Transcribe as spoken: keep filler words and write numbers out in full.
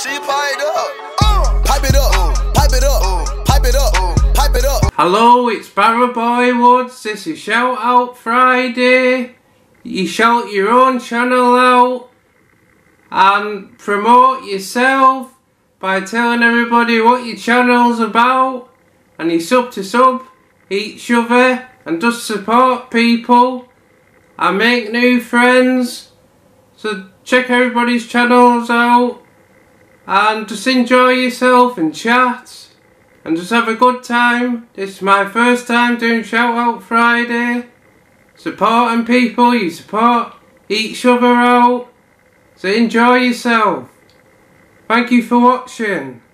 She pipe up. Uh. Pipe it up. Uh. Pipe it up. Uh. Pipe it up. Uh. Pipe it up. Hello, it's Barra Boy Woods. This is Shout Out Friday. You shout your own channel out and promote yourself by telling everybody what your channel's about, and you sub to sub each other and just support people and make new friends. So check everybody's channels out and just enjoy yourself and chat and just have a good time. This is my first time doing Shout Out Friday. Supporting people, you support each other out. So enjoy yourself. Thank you for watching.